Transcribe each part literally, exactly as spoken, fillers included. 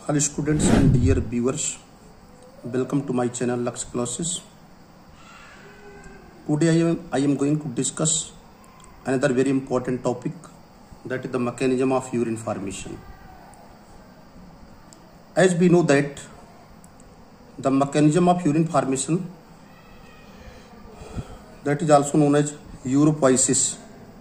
Hello students and dear viewers, welcome to my channel Lux Classes. Today I am, I am going to discuss another very important topic, that is the mechanism of urine formation. As we know that the mechanism of urine formation, that is also known as uropoiesis.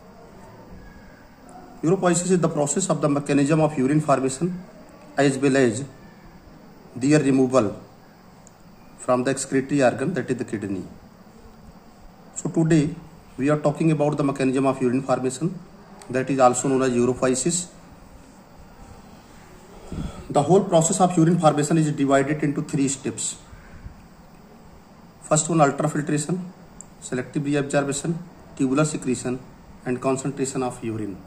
Uropoiesis is the process of the mechanism of urine formation as well as their removal from the excretory organ, that is the kidney. So today we are talking about the mechanism of urine formation, that is also known as uropoiesis. The whole process of urine formation is divided into three steps. First one, ultrafiltration, selective reabsorption, tubular secretion and concentration of urine.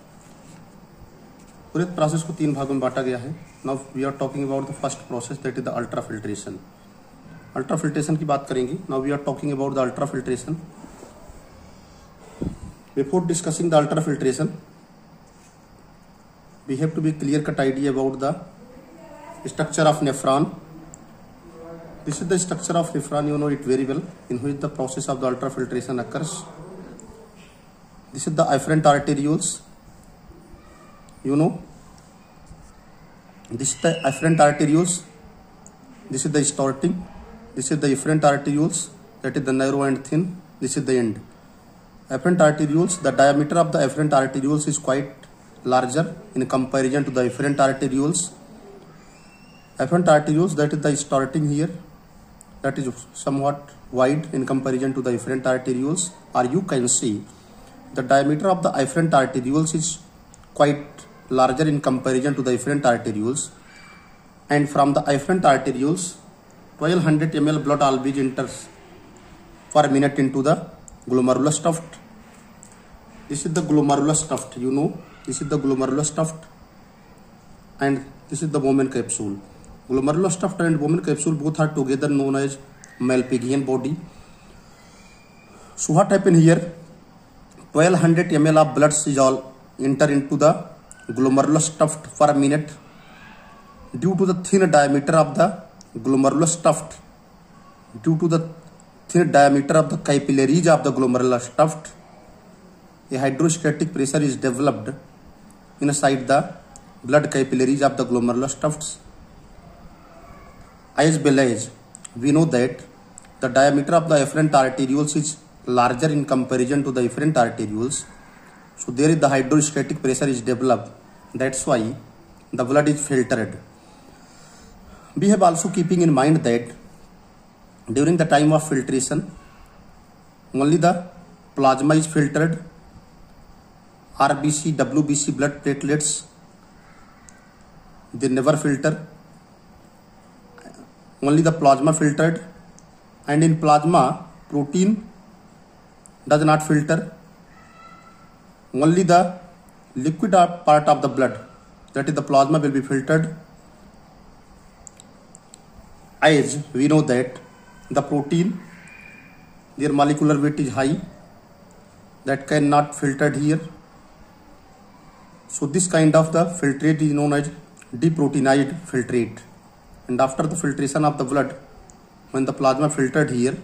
पूरे process को तीन भागों में बांटा गया है. Now we are talking about the first process, that is the ultrafiltration. Ultrafiltration की बात करेंगे. Now we are talking about the ultrafiltration. Before discussing the ultrafiltration, we have to be clear cut idea about the structure of nephron. This is the structure of nephron, you know it very well, in which the process of the ultrafiltration occurs. This is the afferent arterioles. You know, this is the afferent arterioles. This is the starting. This is the efferent arterioles, that is the narrow and thin. This is the end. Afferent arterioles, the diameter of the afferent arterioles is quite larger in comparison to the efferent arterioles. Afferent arterioles, that is the starting here, that is somewhat wide in comparison to the efferent arterioles, or you can see the diameter of the afferent arterioles is quite larger in comparison to the efferent arterioles, and from the afferent arterioles twelve hundred milliliters blood always enters per minute into the glomerulus tuft. This is the glomerulus tuft, you know, this is the glomerulus tuft and this is the Bowman capsule. Glomerulus tuft and Bowman capsule both are together known as Malpighian body. So what happened here? twelve hundred milliliters of blood is all enter into the glomerulus tuft per minute. Due to the thin diameter of the glomerulus tuft, due to the thin diameter of the capillaries of the glomerulus tuft, a hydrostatic pressure is developed inside the blood capillaries of the glomerulus tufts. As well as we know that the diameter of the afferent arterioles is larger in comparison to the efferent arterioles. So there is the hydrostatic pressure is developed. That's why the blood is filtered. We have also keeping in mind that during the time of filtration, only the plasma is filtered. R B C, W B C blood platelets, they never filter. Only the plasma filtered, and in plasma protein does not filter. Only the liquid part of the blood, that is the plasma, will be filtered. As we know that the protein, their molecular weight is high, that cannot filtered here. So this kind of the filtrate is known as deproteinized filtrate. And after the filtration of the blood, when the plasma filtered here,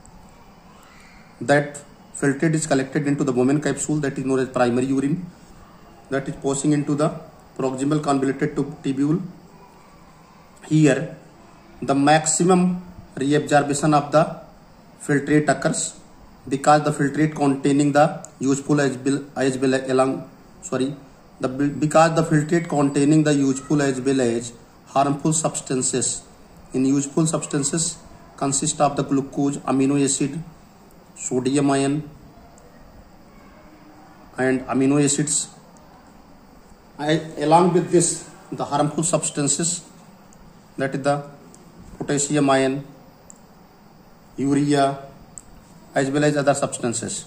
that filtrate is collected into the Bowman capsule, that is known as primary urine, that is passing into the proximal convoluted tubule. Here the maximum reabsorption of the filtrate occurs, because the filtrate containing the useful as well as well along sorry the because the filtrate containing the useful as well as harmful substances. In useful substances consist of the glucose, amino acid, sodium ion and amino acids. I, along with this, the harmful substances, that is the potassium ion, urea, as well as other substances.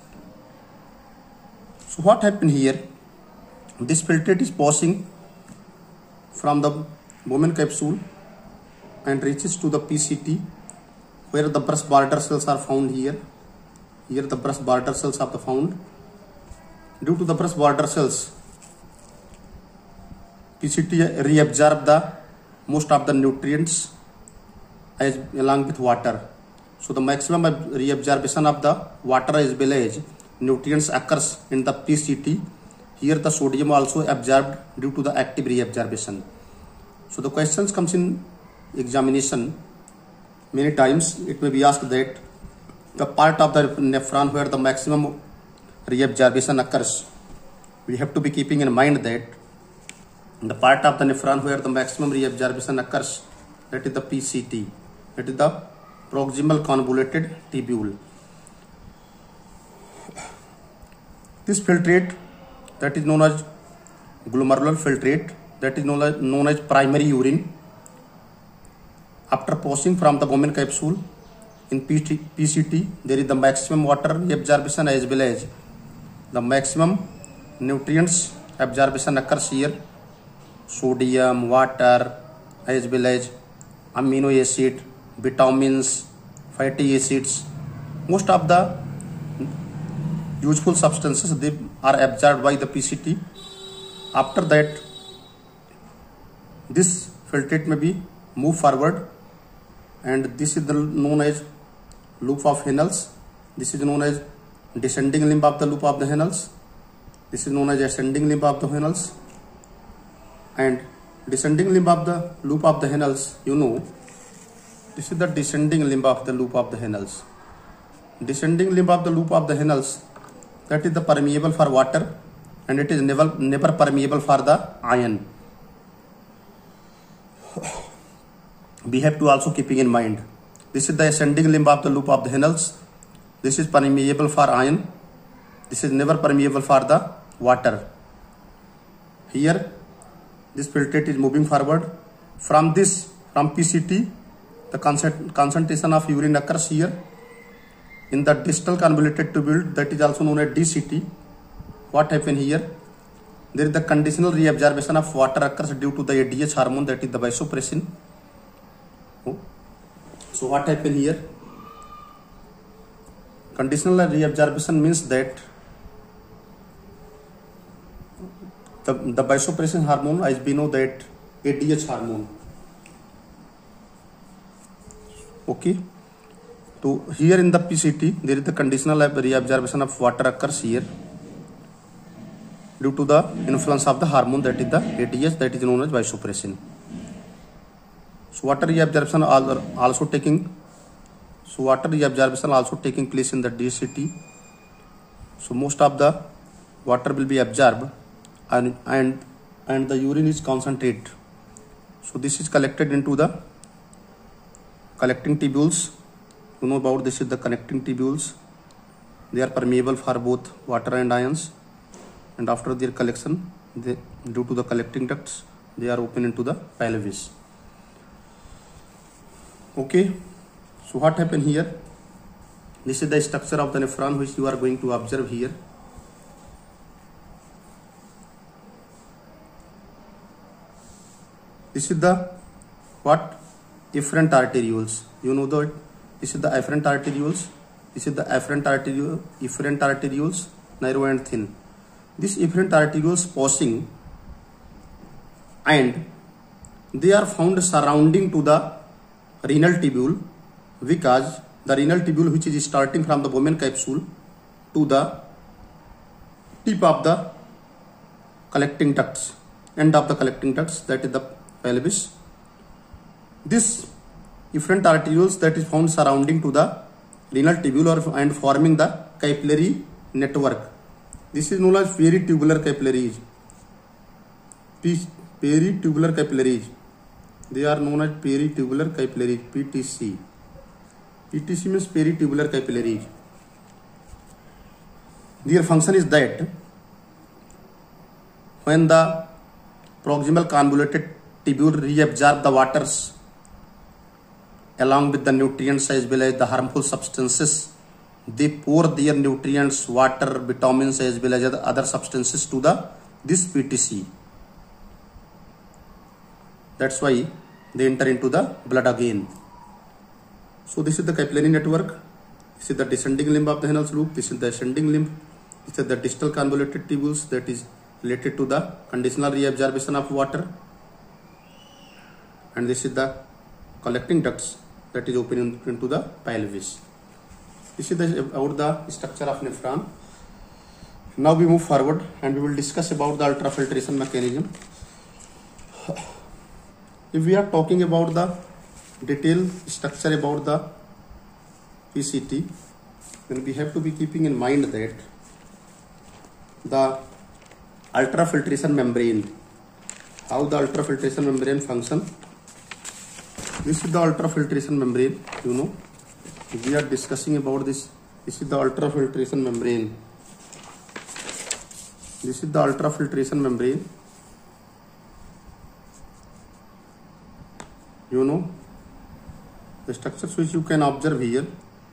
So what happened here? This filtrate is passing from the Bowman capsule and reaches to the P C T, where the brush border cells are found here. Here the brush border cells are found. Due to the brush border cells, P C T reabsorb the most of the nutrients as along with water. So the maximum reabsorption of the water as well as nutrients occurs in the P C T. Here the sodium also absorbed due to the active reabsorption. So the questions comes in examination many times. It may be asked that the part of the nephron where the maximum reabsorption occurs, we have to be keeping in mind that the part of the nephron where the maximum reabsorption occurs, that is the P C T, that is the proximal convoluted tubule. This filtrate, that is known as glomerular filtrate, that is known as, known as primary urine. After passing from the Bowman capsule in P C T, there is the maximum water absorption as well as the maximum nutrients absorption occurs here. Sodium, water, as well as amino acid, vitamins, fatty acids. Most of the useful substances, they are absorbed by the P C T. After that, this filtrate may be moved forward, and this is the known as loop of Henel's. This is known as descending limb of the loop of the Henel's. This is known as ascending limb of the Henel's. And descending limb of the loop of the Henel's, you know, this is the descending limb of the loop of the Henel's. Descending limb of the loop of the Henel's, that is the permeable for water, and it is never never permeable for the iron. We have to also keeping in mind, this is the ascending limb of the loop of the Henel's. This is permeable for iron. This is never permeable for the water. Here, this filtrate is moving forward. From this, from P C T, the concentration of urine occurs here in the distal convoluted tubule, that is also known as D C T. What happened here? There is the conditional reabsorption of water occurs due to the A D H hormone, that is the vasopressin. Oh. So what happened here? Conditional reabsorption means that the, the vasopressin hormone, as we know that A D H hormone. Okay. So here in the P C T, there is the conditional reabsorption of water occurs here due to the influence of the hormone, that is the A D H, that is known as vasopressin. So water reabsorption also taking, so water reabsorption also taking place in the D C T. So most of the water will be absorbed, and and and the urine is concentrate. So this is collected into the collecting tubules. You know about this is the connecting tubules. They are permeable for both water and ions, and after their collection, they, due to the collecting ducts, they are open into the pelvis. Okay, so what happened here? This is the structure of the nephron which you are going to observe here. This is the what? Efferent arterioles. You know that this is the efferent arterioles. This is the efferent arteriole, efferent arterioles, narrow and thin. This efferent arterioles passing, and they are found surrounding to the renal tubule, because the renal tubule, which is starting from the Bowman capsule to the tip of the collecting ducts, end of the collecting ducts, that is the pelvis. This efferent arterioles that is found surrounding to the renal tubule and forming the capillary network. This is known as peritubular capillaries. Peritubular capillaries. They are known as peritubular capillaries, P T C. P T C means peritubular capillaries. Their function is that when the proximal convoluted tubule reabsorb the waters along with the nutrients as well as the harmful substances, they pour their nutrients, water, vitamins as well as other substances to the this P T C. That's why they enter into the blood again. So this is the capillary network. This is the descending limb of the Henel's loop. This is the ascending limb. This is the distal convoluted tubules that is related to the conditional reabsorption of water. and this is the collecting ducts that is open into the pelvis. This is the, about the structure of nephron. Now we move forward and we will discuss about the ultrafiltration mechanism. If we are talking about the detailed structure about the P C T, then we have to be keeping in mind that the ultrafiltration membrane, how the ultrafiltration membrane function. This is the ultrafiltration membrane, you know, we are discussing about this. This is the ultrafiltration membrane. This is the ultrafiltration membrane, you know, the structures which you can observe here.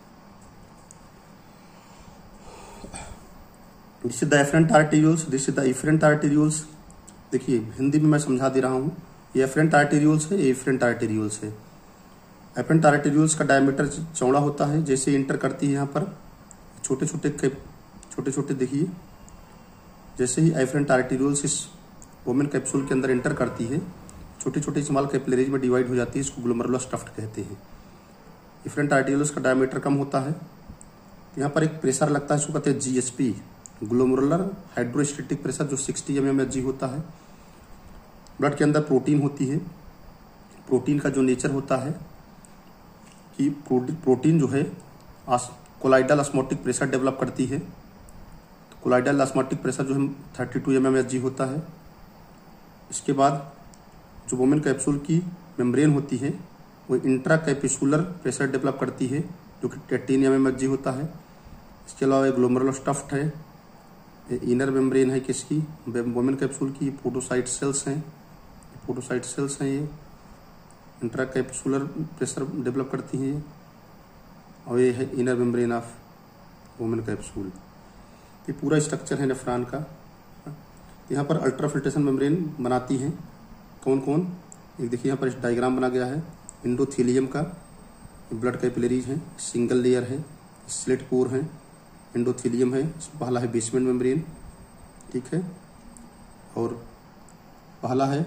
This is the efferent arterioles, this is the efferent arterioles. देखिए हिंदी में मैं समझा दे रहा हूँ, ये efferent arterioles है, ये efferent arterioles है। efferent arterioles का डायमीटर चौड़ा होता है, जैसे इंटर करती है यहाँ पर छोटे छोटे छोटे छोटे देखिए, जैसे ही efferent arterioles इस वोमेन कैप्सूल के अंदर इंटर करती है, छोटे छोटे स्मॉल कैपिलरीज में डिवाइड हो जाती है, इसको ग्लोमेरुलस टफ्ट कहते हैं। efferent arterioles का डायमीटर कम होता है, यहाँ पर एक प्रेशर लगता है, इसको कहते हैं G S P, glomerular hydrostatic pressure, जो साठ एम एम एच जी होता है। ब्लड के अंदर प्रोटीन होती है, प्रोटीन का जो नेचर होता है कि प्रोटीन जो है कोलाइडल ऑस्मोटिक प्रेशर डेवलप करती है। तो कोलाइडल ऑस्मोटिक प्रेशर जो है बत्तीस एम एम एच जी होता है। इसके बाद जो वोमेन कैप्सूल की मेम्ब्रेन होती है वो इंट्रा कैपिसुलर प्रेशर डेवलप करती है, जो कि अठारह एम एम एच जी होता है। इसके अलावा एक ग्लोमेरुलस टफ्ट है, इनर मेम्ब्रेन है किसकी, वोमेन कैप्सूल की, पोडोसाइट सेल्स हैं, पोडोसाइट सेल्स हैं, ये इंट्रा कैप्सुलर प्रेशर डेवलप करती हैं, और ये है inner membrane of Bowman capsule. ये पूरा स्ट्रक्चर है नेफ्रॉन का। यहाँ पर अल्ट्राफिल्ट्रेशन मेम्ब्रेन बनाती हैं कौन कौन, एक देखिए यहाँ पर इस डायग्राम बना गया है एंडोथेलियम का, ब्लड कैपिलरीज हैं, सिंगल लेयर है, स्लिट पोर हैं, एंडोथेलियम है, पहला है बेसमेंट मेम्ब्रेन, ठीक है, और पहला है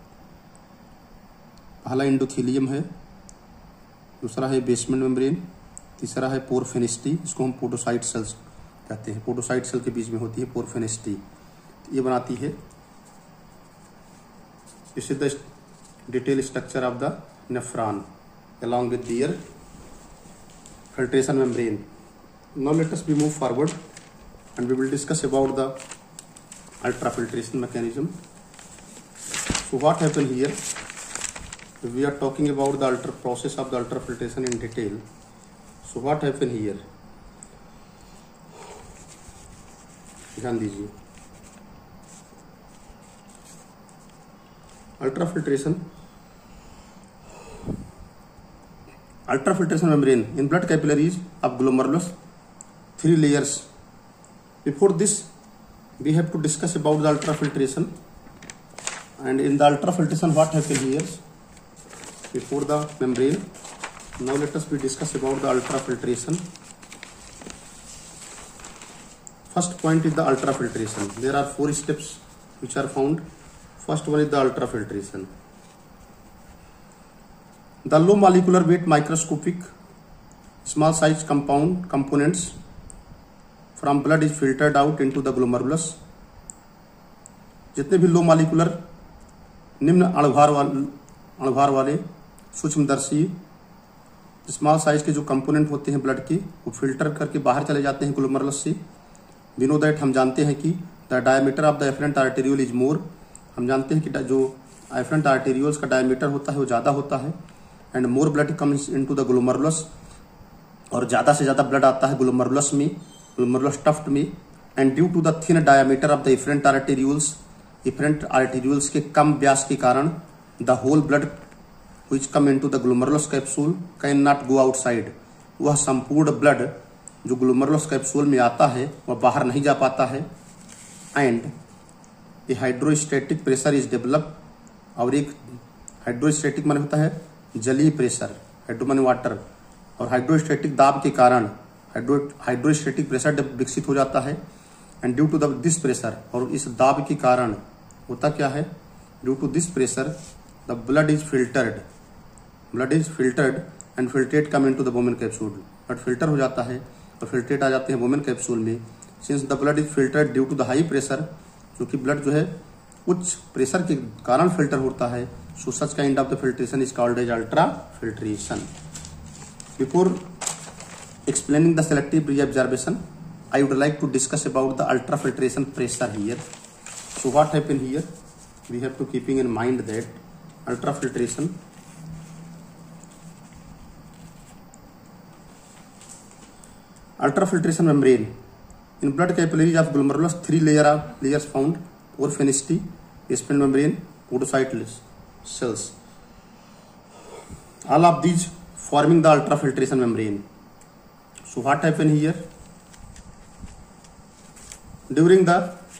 पहला एंडोथेलियम है, दूसरा है बेसमेंट मेम्ब्रेन, तीसरा है पोर फेनेस्टी, इसको हम पोडोसाइट सेल्स कहते हैं, पोडोसाइट सेल के बीच में होती है पोर फेनेस्टी, ये बनाती है। This is the detail structure of the nephron along with their filtration membrane. Now let us be move forward and we will discuss about the ultrafiltration mechanism. So what happened here, if we are talking about the ultra process of the ultrafiltration in detail, so what happened here, ध्यान दीजिए। ultrafiltration ultrafiltration membrane in blood capillaries of glomerulus, three layers. Before this we have to discuss about the ultrafiltration, and in the ultrafiltration what happens here before the membrane. Now let us be discuss about the ultrafiltration. First point is the ultrafiltration. There are four steps which are found. First one is the ultrafiltration. The low molecular weight microscopic small size compound components from blood is filtered out into the glomerulus. जितने भी low molecular निम्न अणुभार वाले अणुभार वाले सूक्ष्मदर्शी small size के जो component होते हैं ब्लड के, वो फिल्टर करके बाहर चले जाते हैं ग्लोमेरुलस से। वी नो दैट, हम जानते हैं कि the diameter of the efferent arteriole is more, हम जानते हैं कि जो एफरेंट आर्टेरियोल्स का डायमीटर होता है वो ज़्यादा होता है, and more blood comes into the glomerulus, और ज़्यादा से ज़्यादा ब्लड आता है ग्लोमेरुलस में, ग्लोमेरुलस टफ्ट में, and due to the thin diameter of the efferent arterioles, efferent arterioles के कम व्यास के कारण the whole blood which come into the glomerulus capsule can not go outside, वह संपूर्ण ब्लड जो ग्लोमेरुलस कैप्सूल में आता है वह बाहर नहीं जा पाता है, and a hydrostatic pressure is develop, और एक हाइड्रोस्टैटिक माने होता है जलीय प्रेशर, हाइड्रो माने वाटर, और हाइड्रोस्टैटिक दाब के कारण हाइड्रो हाइड्रोस्टैटिक प्रेशर विकसित हो जाता है, and due to the this pressure, और इस दाब के कारण होता क्या है, due to this pressure the blood is filtered, blood is filtered and filtrate come into the Bowman capsule. Blood filter हो जाता है और फिल्ट्रेट आ जाते हैं वुमेन कैप्सूल में। Since the blood is filtered due to the high pressure, क्योंकि ब्लड जो है उच्च प्रेशर के कारण फिल्टर होता है, सो such kind of the filtration is called as ultra filtration. Before explaining the selective reabsorption, I would like to discuss about the ultrafiltration pressure here. So what happen here? We have to keeping in mind that ultrafiltration ultrafiltration membrane in blood capillaries of glomerulus, three layer of layers found: porphyrin, spinal membrane, podocyte cells. All of these forming the ultrafiltration membrane. So what happen here? During the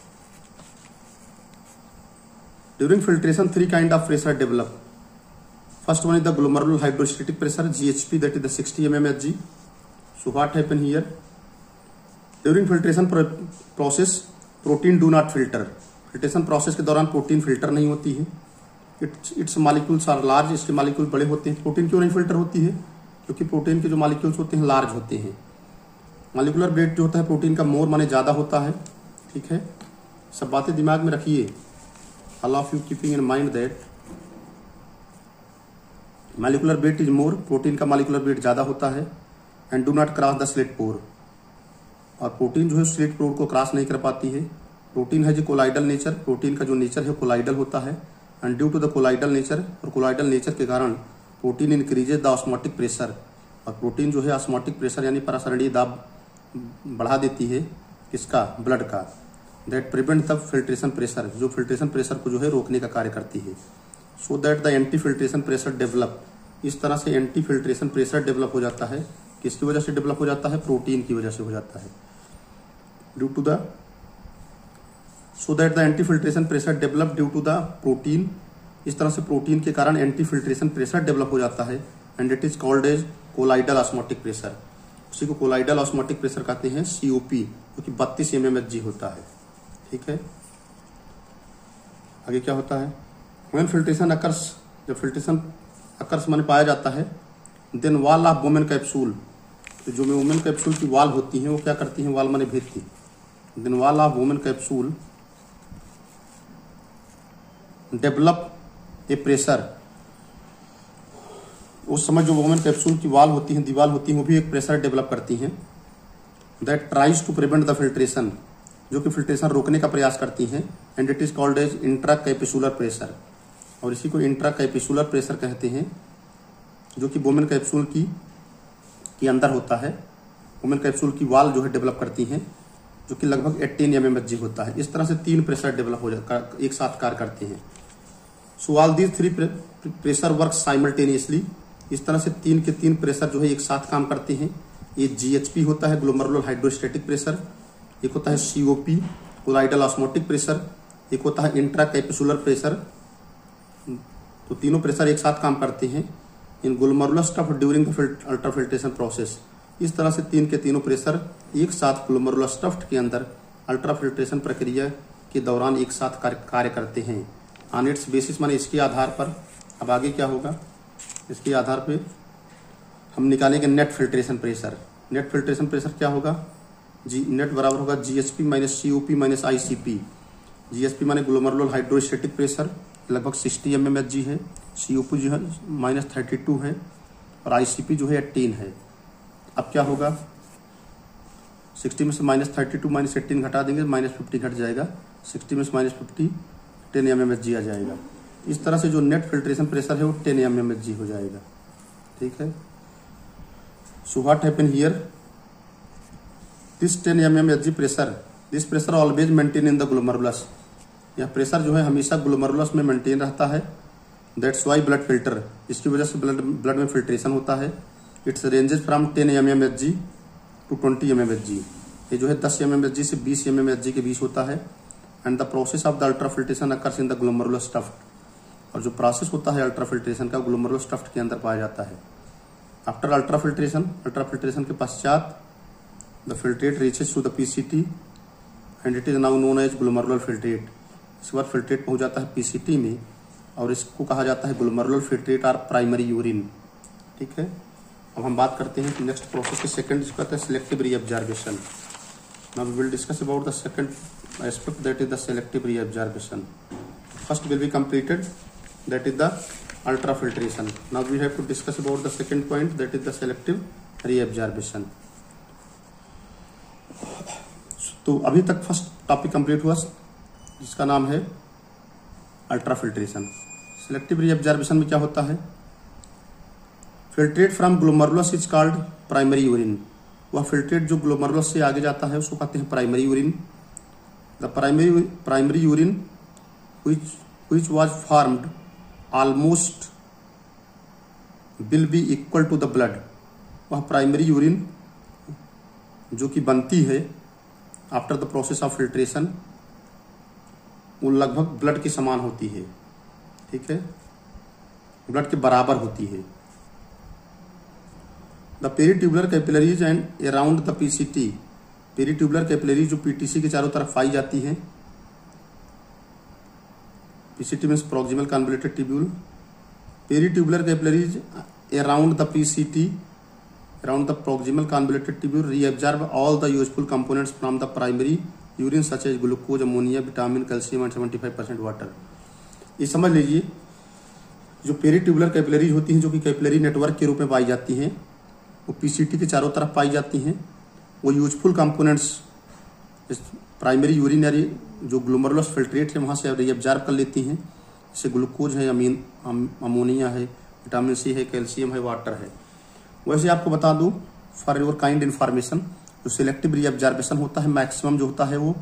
during filtration, three kind of pressure develop. First one is the glomerular hydrostatic pressure, G H P, that is the sixty millimeters Hg. So what happen here? During filtration process, protein do not filter. Filtration process के दौरान protein filter नहीं होती है. Its its molecules are large. इसके molecule बड़े होते हैं. Protein क्यों नहीं फिल्टर होती है? क्योंकि प्रोटीन के जो मॉलिक्यूल्स होते हैं लार्ज होते हैं. मॉलिक्यूलर वेट जो होता है प्रोटीन का मोर माने ज्यादा होता है. ठीक है, सब बातें दिमाग में रखिए. All of you keeping in mind that molecular weight is more, protein का मॉलिक्यूलर वेट ज्यादा होता है. And do not cross the slit pore, और प्रोटीन जो है स्लिट पोर को क्रॉस नहीं कर पाती है. प्रोटीन है जो कोलाइडल नेचर, प्रोटीन का जो नेचर है कोलाइडल होता है. And due to the colloidal nature, और कोलाइडल नेचर के कारण protein increases the osmotic pressure, और प्रोटीन जो है ऑस्मोटिक प्रेशर यानी परासरणीय दाब बढ़ा देती है किसका, ब्लड का. That prevent the filtration pressure, जो फिल्ट्रेशन प्रेशर को जो है रोकने का कार्य करती है. So that the anti filtration pressure develop, इस तरह से एंटी फिल्ट्रेशन प्रेशर डेवलप हो जाता है. किसकी वजह से डेवलप हो जाता है? प्रोटीन की वजह से हो जाता है. Due to the so that the anti filtration pressure develop due to the protein, इस तरह से प्रोटीन के कारण एंटी फिल्ट्रेशन प्रेशर डेवलप हो जाता है. And it is called as colloidal osmotic pressure. उसी को कोलाइडल ऑस्मोटिक प्रेशर कहते हैं, सीओपी, जो कि बत्तीस एम एम एच जी होता है. ठीक है, आगे क्या होता है? व्हेन फिल्ट्रेशन अकर्स, जब फिल्ट्रेशन अकर्स माने पाया जाता है, then wall of Bowman capsule, तो जो वुमेन कैप्सूल की वॉल होती है वो क्या करती है? वॉल माने भित्ति. Then wall of Bowman capsule develop a pressure, उस समय जो वुमेन कैप्सूल की वॉल होती है, दीवार होती है, वो भी एक प्रेशर डेवलप करती हैं. That tries to prevent the filtration, जो कि फिल्ट्रेशन रोकने का प्रयास करती हैं. And it is called as intra capsular pressure, और इसी को इंट्रा कैपिसुलर प्रेशर कहते हैं, जो कि वुमेन कैप्सूल की के अंदर होता है. वुमेन कैप्सूल की वॉल जो है डेवलप करती हैं, जो कि लगभग अठारह एम एम एच जी होता है. इस तरह से तीन प्रेशर डेवलप हो जाता, एक साथ कार्य करते हैं. So all these three pressure work simultaneously, इस तरह से तीन के तीन प्रेशर जो है एक साथ काम करते हैं. ये जीएचपी होता है, ग्लोमेरुलर हाइड्रोस्टेटिक प्रेशर. एक होता है सीओपी, कोलाइडल ऑस्मोटिक प्रेशर. एक होता है इंट्रा कैपिसुलर प्रेशर. तो तीनों प्रेशर एक साथ काम करते हैं इन ग्लोमेरुलर स्टफ ड्यूरिंग द अल्ट्राफिल्ट्रेशन प्रोसेस. इस तरह से तीन के तीनों प्रेशर एक साथ ग्लोमेरुलर स्टफ के अंदर अल्ट्राफिल्ट्रेशन प्रक्रिया के दौरान एक साथ कार्य करते हैं. ऑन इट्स बेसिस, माने इसके आधार पर. अब आगे क्या होगा? इसके आधार पे हम निकालेंगे net filtration pressure. Net filtration pressure क्या होगा? जी नेट बराबर होगा GHP minus COP minus ICP. GHP माने ग्लोमेरुलर हाइड्रोस्टेटिक प्रेशर, लगभग sixty m m H g है. सीओपी जो है माइनस थर्टी टू है, और आईसीपी जो है एटीन है. अब क्या होगा? सिक्सटी में से minus thirty two minus eighteen घटा देंगे, माइनस फिफ्टी घट जाएगा. सिक्सटी में से minus fifty ten m m H g आ जाएगा. इस तरह से जो नेट फिल्ट्रेशन प्रेशर है वो ten m m H g हो जाएगा. ठीक है. So what happen here? This ten m m H g pressure, this pressure always maintain in the glomerulus. यह प्रेशर जो है हमेशा ग्लोमेरुलस में मेंटेन रहता है. दैट्स वाई ब्लड फिल्टर, इसकी वजह से ब्लड ब्लड में फिल्ट्रेशन होता है. It's ranges from ten m m H g to twenty m m H g. ये जो है दस एम एम एच जी से बीस एम एम एच जी के बीच होता है. And the process of the ultrafiltration occurs in the glomerular tuft, और जो प्रोसेस होता है अल्ट्राफिल्ट्रेशन का ग्लोमेरुलर स्टफ्ड के अंदर पाया जाता है. आफ्टर अल्ट्राफिल्ट्रेशन, अल्ट्राफिल्ट्रेशन के पश्चात the filtrate reaches to the PCT and it is now known as glomerular filtrate. इस बार फिल्ट्रेट पहुंच जाता है पीसीटी में, और इसको कहा जाता है ग्लोमेरुलर फिल्ट्रेट और प्राइमरी यूरिन। ठीक है, अब हम बात करते हैं कि नेक्स्ट प्रोसेस के सेकंड जिसको कहते हैं selective reabsorption. Now we will discuss about the second aspect that is the selective reabsorption. First will be completed that is the ultrafiltration. Now we have to discuss about the second point that is the selective reabsorption. तो अभी तक first topic complete हुआ जिसका नाम है ultrafiltration. Selective reabsorption में क्या होता है? Filtrate from glomerulus is called primary urine. वह फिल्ट्रेट जो ग्लोमेरुलस से आगे जाता है उसको कहते हैं primary urine. The primary primary urine which which was formed almost will be equal to the blood. वह प्राइमरी यूरिन जो कि बनती है after the process of filtration वो लगभग ब्लड के समान होती है। ठीक है, ब्लड के बराबर होती है। The peritubular capillaries and around the PCT. Peritubular capillaries जो पीटीसी के चारों तरफ पाई जाती है। PCT means proximal convoluted tubule. Peritubular capillaries around the PCT around the proximal convoluted tubule reabsorb all the useful components from the primary urine such as glucose, ammonia, vitamin, calcium and seventy five percent water. ये समझ लीजिए जो peritubular capillaries होती हैं जो कि capillary network के रूप में पाई जाती हैं वो पीसीटी के चारों तरफ पाई जाती हैं। वो यूजफुल कंपोनेंट्स प्राइमरी यूरिनरी जो ग्लोमेरुलस फिल्ट्रेट है वहाँ से रीअब्जॉर्ब कर लेती हैं। जैसे ग्लूकोज है, अमीन अमोनिया है, विटामिन सी है, कैल्शियम है, वाटर है। वैसे आपको बता दूं फॉर योर काइंड इन्फॉर्मेशन जो सिलेक्टिव रीअब्जॉर्प्शन होता है मैक्सिमम जो होता है वो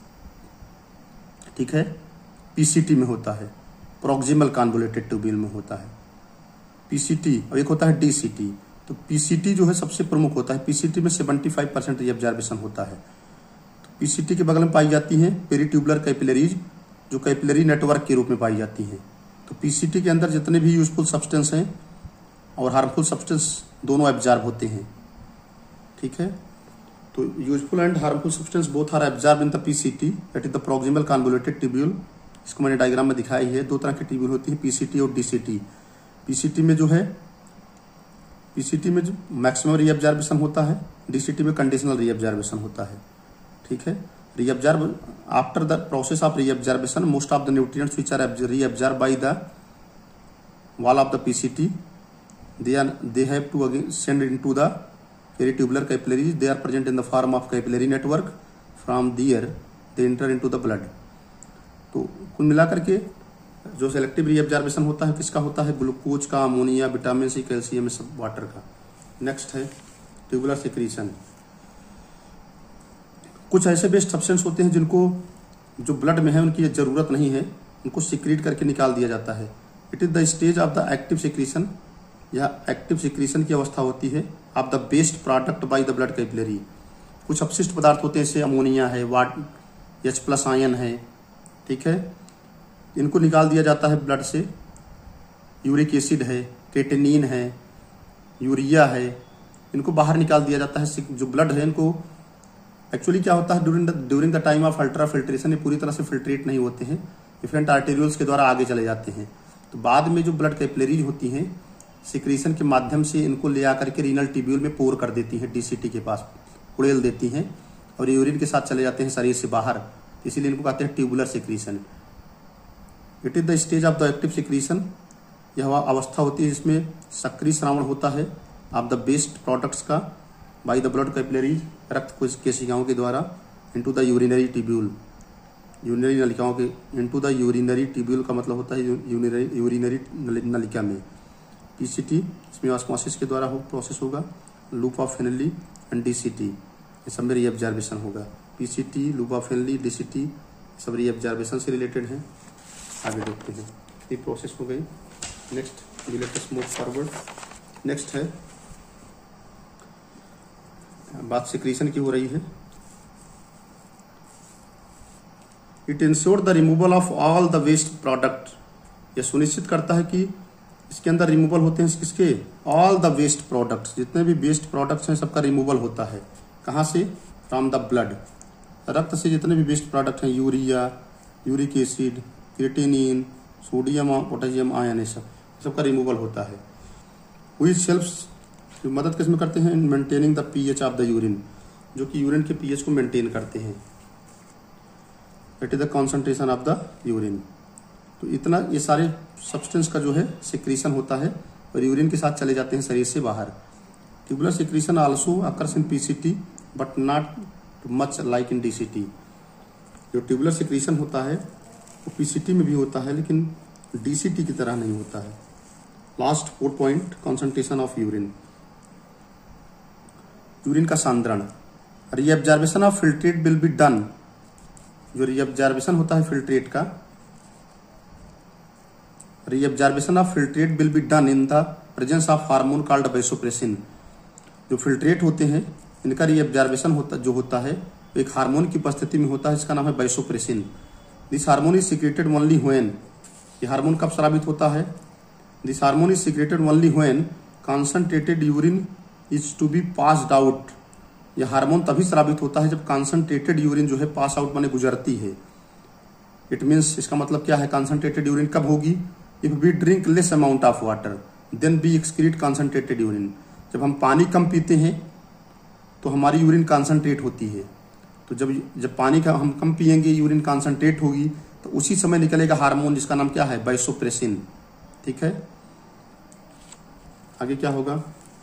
ठीक है पीसीटी में होता है, प्रॉक्सिमल कन्वोल्यूटेड ट्यूब्यूल में होता है पीसीटी, और एक होता है डीसीटी। तो पीसीटी जो है सबसे प्रमुख होता है। पीसीटी में सेवेंटी फाइव परसेंट रीअब्जॉर्प्शन होता है। पीसीटी के बगल में पाई जाती हैं पेरीट्यूबुलर कैपिलरीज जो कैपिलरी नेटवर्क के रूप में पाई जाती हैं। तो पीसीटी के अंदर जितने भी यूजफुल सब्सटेंस हैं और हार्मफुल सब्सटेंस दोनों एब्जॉर्ब होते हैं। ठीक है, तो useful and harmful substance both are absorb in the PCT that is the proximal convoluted tubule. इसको मैंने डायग्राम में दिखाई है। दो तरह की ट्यूब्यूल होती है, पीसीटी और डीसीटी। पीसीटी में जो है पीसीटी में जो मैक्सिमम रीअब्जॉर्प्शन होता है, डीसीटी में कंडीशनल रीअब्जॉर्प्शन होता है। ठीक है, reabsorb after the process of reabsorption most of the nutrients which are reabsorb by the wall of the PCT they are they have to again send into the peritubular capillaries. They are present in the form of capillary network. From there they enter into the blood. तो कुल मिलाकर के जो selective reabsorption होता है किसका होता है? ग्लूकोज का, अमोनिया, विटामिन सी, कैल्शियम, सब वाटर का। नेक्स्ट है ट्यूबुलर सिक्रीशन। कुछ ऐसे बेस्ट सब्सटेंस होते हैं जिनको जो ब्लड में है उनकी जरूरत नहीं है, उनको सिक्रीट करके निकाल दिया जाता है। It is the stage of the active secretion. यह एक्टिव सिक्रीशन की अवस्था होती है of the waste product by the blood capillary. कुछ अपशिष्ट पदार्थ होते हैं जैसे अमोनिया है, वाट एच प्लस आयन है। ठीक है, इनको निकाल दिया जाता है ब्लड से। यूरिक एसिड है, केटेनिन है, यूरिया है, इनको बाहर निकाल दिया जाता है। जो ब्लड है इनको एक्चुअली क्या होता है during the during the time of ultra filtration ये पूरी तरह से फिल्ट्रेट नहीं होते हैं, डिफरेंट आर्टेरियल्स के द्वारा आगे चले जाते हैं। तो बाद में जो ब्लड कैपिलरीज होती हैं सिक्रीशन के माध्यम से इनको ले आकर के रीनल ट्यूब्यूल में पोर कर देती हैं, डीसीटी के पास उड़ेल देती हैं और यूरिन के साथ चले जाते हैं शरीर से बाहर। इसीलिए इनको कहते हैं tubular secretion. It is the stage of the active secretion. यह अवस्था होती है जिसमें सक्रिय श्रावण होता है ऑफ द बेस्ट प्रोडक्ट्स का बाय द ब्लड कैपिलरीज, रक्त केशिकाओं के द्वारा, into the urinary tubule, urinary नलिकाओं के। इनटू द यूरिनरी ट्यूब्यूल का मतलब होता है यूरिनरी यूरिनरी नलिका में। पीसीटी इसमें ऑस्मोसिस के द्वारा हो प्रोसेस होगा। Loop of Henle and DCT ये सब में रीअब्जॉर्प्शन होगा। PCT, loop of Henle, DCT सब रीअब्जॉर्प्शन से रिलेटेड हैं। आगे देखते हैं, ये प्रोसेस हो गई। Next let us move forward. Next है बात सिक्रीशन की हो रही है। It ensure the removal of all the waste product. यह सुनिश्चित करता है कि इसके अंदर रिमूवल होते हैं किसके? ऑल द वेस्ट प्रोडक्ट्स, जितने भी वेस्ट प्रोडक्ट्स हैं सबका रिमूवल होता है। कहाँ से? फ्रॉम द ब्लड, रक्त से जितने भी वेस्ट प्रोडक्ट हैं, urea, uric acid, creatinine, sodium और पोटेशियम आयन, ये सब सबका रिमूवल होता है। व्हिच हेल्प्स, जो मदद किसमें करते हैं, in maintaining the pH of the urine, जो कि यूरिन के पीएच को मेंटेन करते हैं। That is the concentration of the urine. तो इतना ये सारे सब्सटेंस का जो है सिक्रीशन होता है और यूरिन के साथ चले जाते हैं शरीर से बाहर। Tubular secretion also occurs in PCT but not much like in DCT. जो ट्यूबुलर सिक्रीशन होता है वो पीसीटी में भी होता है लेकिन डीसीटी की तरह नहीं होता है। Last four point, concentration of urine. Urine का सांद्रण, reabsorption of filtrate will be done. जो रीअब्जॉर्प्शन होता है फिल्ट्रेट का, reabsorption of filtrate will be done in the presence of hormone called vasopressin. जो फिल्ट्रेट होते हैं इनका रीअब्जॉर्प्शन होता जो होता है वो एक हार्मोन की उपस्थिति में होता है, इसका नाम है vasopressin. This hormone is secreted only when, ये हार्मोन कब स्रावित होता है, this hormone is secreted only when concentrated urine is to be passed out. यह हार्मोन तभी स्रावित होता है जब कॉन्सनट्रेटेड यूरिन जो है पास आउट माने गुजरती है। इट मीन्स, इसका मतलब क्या है, कॉन्सनट्रेटेड यूरिन कब होगी, if we drink less amount of water then B excrete concentrated urine. जब हम पानी कम पीते हैं तो हमारी यूरिन कॉन्सनट्रेट होती है। तो जब जब पानी का हम कम पिएंगे, यूरिन कॉन्सनट्रेट होगी, तो उसी समय निकलेगा हार्मोन जिसका नाम क्या है, वैसोप्रेसिन। ठीक है, आगे क्या होगा,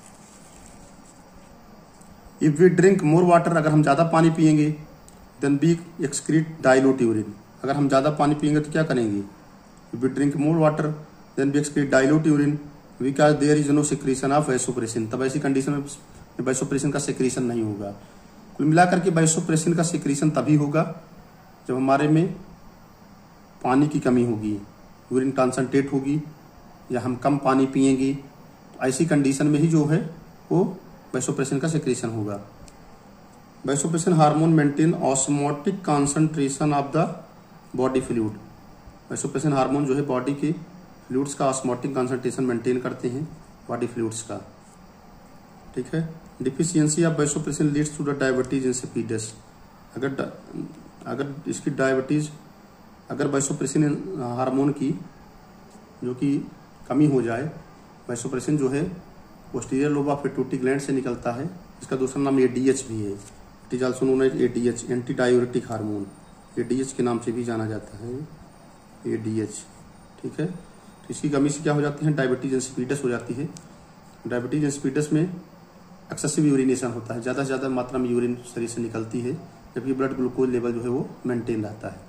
if we drink more water, अगर हम ज्यादा पानी पिएंगे, then B excrete dilute urine. अगर हम ज्यादा पानी पिएंगे तो क्या करेंगे, if we drink more water then B excrete dilute urine because there is no secretion of vasopressin. तब ऐसी कंडीशन में वैसोप्रेसिन का सिक्रीशन नहीं होगा। कुल मिलाकर के वैसोप्रेसिन का सिक्रीशन तभी होगा जब हमारे में पानी की कमी होगी, यूरिन कॉन्सनट्रेट होगी या हम कम पानी पिएंगे, तो ऐसी कंडीशन में ही जो है वो वैसोप्रेसिन का सिक्रीशन होगा। Vasopressin hormone maintain osmotic concentration of the body fluid. Vasopressin hormone जो है बॉडी के फ्लूइड्स का ऑस्मोटिक कॉन्सेंट्रेशन मेंटेन करते हैं, बॉडी फ्लूइड्स का। ठीक है, deficiency of vasopressin leads to the diabetes insipidus. अगर अगर इसकी डायबिटीज, अगर वैसोप्रेसिन हार्मोन की जो कि कमी हो जाए, वैसोप्रेसिन जो है posterior lobe of pituitary gland से निकलता है, इसका दूसरा नाम एडीएच भी है। It is also known as ADH, anti diuretic hormone, ADH के नाम से भी जाना जाता है, एडीएच। ठीक है, तो इसकी कमी से क्या हो जाती है, डायबिटीज इंसिपिडस हो जाती है। डायबिटीज इंसिपिडस में एक्सेसिव यूरिनेशन होता है, ज़्यादा से ज़्यादा मात्रा में यूरिन शरीर से निकलती है, जबकि ब्लड ग्लूकोज लेवल जो है वो मेंटेन रहता है।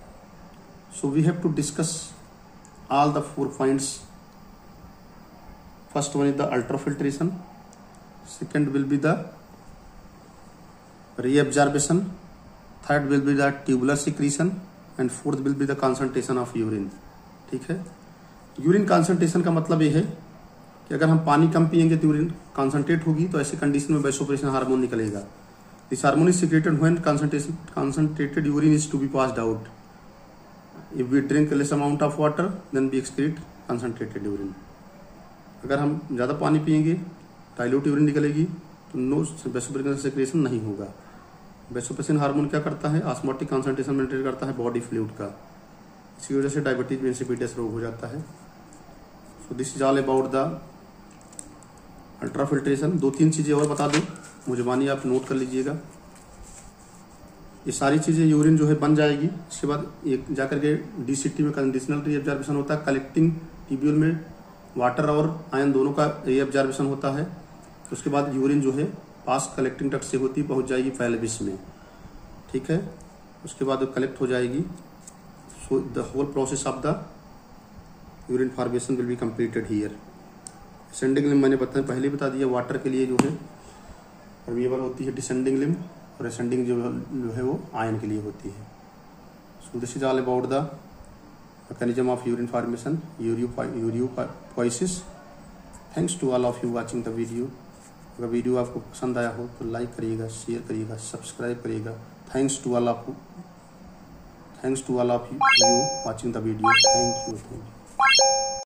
So we have to discuss all the four points. First one is the ultrafiltration, second will be the reabsorption, third will be the tubular secretion and fourth will be the concentration of urine. ठीक है, urine concentration का मतलब ये है कि अगर हम पानी कम पिएंगे तो यूरिन कॉन्सेंट्रेट होगी, तो ऐसी कंडीशन में वैसोप्रेसिन हार्मोन निकलेगा। This hormone is secreted when concentration concentrated urine is to be passed out. If we drink less amount of water then B excrete concentrated urine. अगर हम ज़्यादा पानी पिएंगे डाइल्यूट यूरिन निकलेगी, तो नो वैसोप्रेसिन सिक्रेशन नहीं होगा। वैसोप्रेसिन हार्मोन क्या करता है, ऑस्मोटिक कॉन्सेंट्रेशन मेंटेन करता है बॉडी फ्लूइड का, इसकी वजह से डायबिटीज में इंसिपिडस रोग हो जाता है। So this is all about the ultrafiltration. दो तीन चीज़ें और बता दूं, मुझे मानिए आप नोट कर लीजिएगा। ये सारी चीज़ें यूरिन जो है बन जाएगी, इसके बाद एक जाकर के डीसीटी में कंडीशनल रीअब्जॉर्प्शन होता है, कलेक्टिंग ट्यूब्यूल में वाटर और आयन दोनों का रीअब्जॉर्प्शन होता है। उसके बाद यूरिन जो है पास कलेक्टिंग डक्ट से होती पहुंच जाएगी पेल्विस में। ठीक है, उसके बाद कलेक्ट हो जाएगी। So the whole process of the urine formation will be completed here. Descending limb मैंने बता पहले बता दिया, वाटर के लिए जो है परमिएबल होती है डिसेंडिंग लिम्ब, और असेंडिंग जो जो है वो आयन के लिए होती है। So this is all about the mechanism of urine formation, uropoiesis. Thanks to all of you watching the video. अगर वीडियो आपको पसंद आया हो तो लाइक करिएगा, शेयर करिएगा, सब्सक्राइब करिएगा। Thanks to all of thanks to all of you watching the video. Thank you thank you.